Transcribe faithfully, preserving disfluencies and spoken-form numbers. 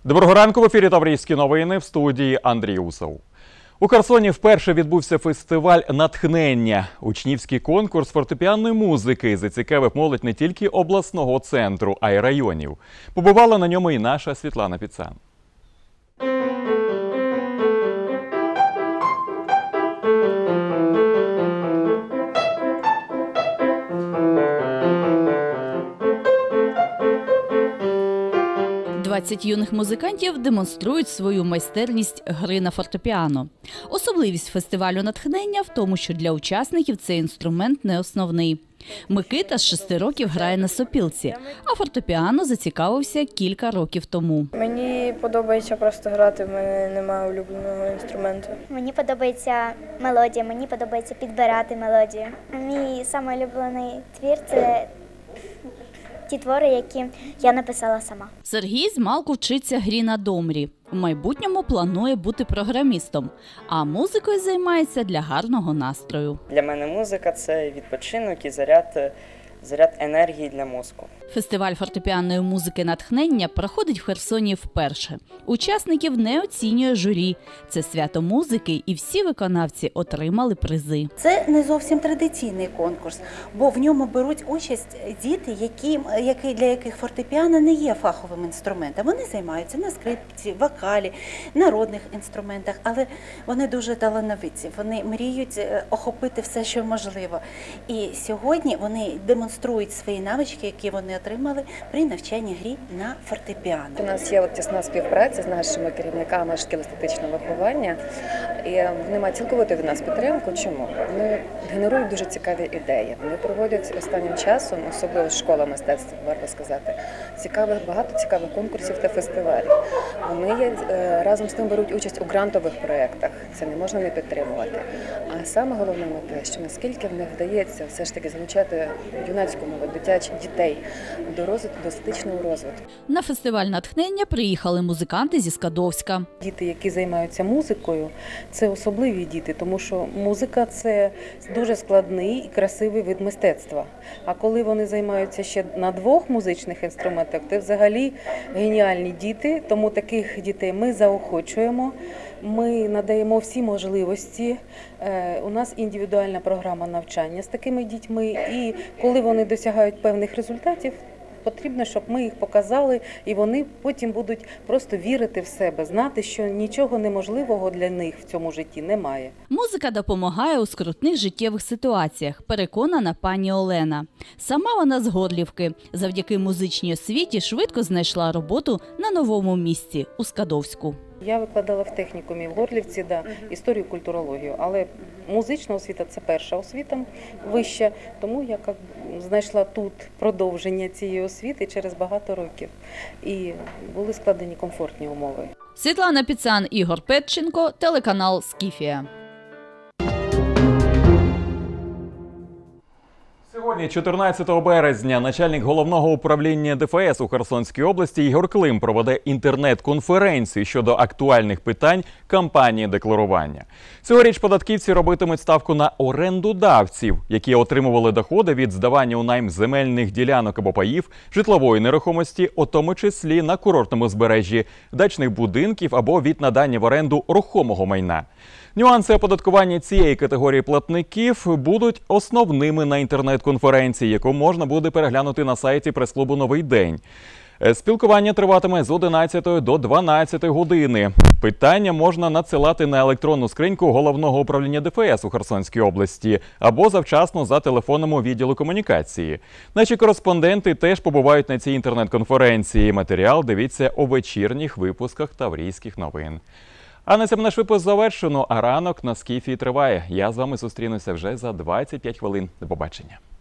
Доброго ранку, в ефірі Таврійські новини, в студії Андрій Усов. У Херсоні вперше відбувся фестиваль «Натхнення». Учнівський конкурс фортепіанної музики зацікавив молодь не тільки обласного центру, а й районів. Побувала на ньому і наша Світлана Піцан. двадцять юних музикантів демонструють свою майстерність гри на фортепіано. Особливість фестивалю «Натхнення» в тому, що для учасників цей інструмент не основний. Микита з шести років грає на сопілці, а фортепіано зацікавився кілька років тому. Мені подобається просто грати, в мене немає улюбленого інструменту. Мені подобається мелодія, мені подобається підбирати мелодію. Мій найулюблений твір – це ті твори, які я написала сама. Сергій змалку вчиться грі на домрі. У майбутньому планує бути програмістом, а музикою займається для гарного настрою. Для мене музика – це відпочинок і заряд, заряд енергії для мозку. Фестиваль фортепіанної музики «Натхнення» проходить в Херсоні вперше. Учасників не оцінює журі. Це свято музики, і всі виконавці отримали призи. Це не зовсім традиційний конкурс, бо в ньому беруть участь діти, які, які, для яких фортепіано не є фаховим інструментом. Вони займаються на скрипці, вокалі, народних інструментах, але вони дуже талановиті. Вони мріють охопити все, що можливо. І сьогодні вони демонструють свої навички, які вони отримали при навчанні грі на фортепіано. У нас є от тісна співпраця з нашими керівниками шкіл естетичного виховання, і вони мають цілковиту від нас підтримку. Чому? Вони генерують дуже цікаві ідеї. Вони проводять останнім часом, особливо школа мистецтва, варто сказати, цікавих, багато цікавих конкурсів та фестивалів. Вони є, разом з тим беруть участь у грантових проєктах. Це не можна не підтримувати. А саме головне те, що наскільки в них вдається все ж таки залучати юнацьку молодь, дитячих дітей до розвитку, до естетичного розвитку. На фестиваль «Натхнення» приїхали музиканти зі Скадовська. Діти, які займаються музикою, це особливі діти, тому що музика – це дуже складний і красивий вид мистецтва. А коли вони займаються ще на двох музичних інструментах, це взагалі геніальні діти, тому таких дітей ми заохочуємо. Ми надаємо всі можливості. У нас індивідуальна програма навчання з такими дітьми. І коли вони досягають певних результатів, потрібно, щоб ми їх показали, і вони потім будуть просто вірити в себе, знати, що нічого неможливого для них в цьому житті немає. Музика допомагає у скрутних життєвих ситуаціях, переконана пані Олена. Сама вона з Горлівки. Завдяки музичній освіті швидко знайшла роботу на новому місці у Скадовську. Я викладала в технікумі в Горлівці, да, історію, культурологію, але музична освіта – це перша освіта вища, тому я як, знайшла тут продовження цієї освіти через багато років. І були складені комфортні умови. Світлана Піцан, Ігор Петченко, телеканал «Скіфія». Сьогодні, чотирнадцятого березня, начальник головного управління Де Фе Ес у Херсонській області Ігор Клим проведе інтернет-конференцію щодо актуальних питань кампанії декларування. Цьогоріч податківці робитимуть ставку на орендодавців, які отримували доходи від здавання у найм земельних ділянок або паїв, житлової нерухомості, у тому числі на курортному узбережжі, дачних будинків або від надання в оренду рухомого майна. Нюанси оподаткування цієї категорії платників будуть основними на інтернет-конференції, яку можна буде переглянути на сайті прес-клубу «Новий день». Спілкування триватиме з одинадцятої до дванадцятої години. Питання можна надсилати на електронну скриньку Головного управління Де Фе Ес у Херсонській області або завчасно за телефоном у відділу комунікації. Наші кореспонденти теж побувають на цій інтернет-конференції. Матеріал дивіться у вечірніх випусках Таврійських новин. А на цьому наш випуск завершено, а ранок на Скіфії триває. Я з вами зустрінуся вже за двадцять п'ять хвилин. До побачення.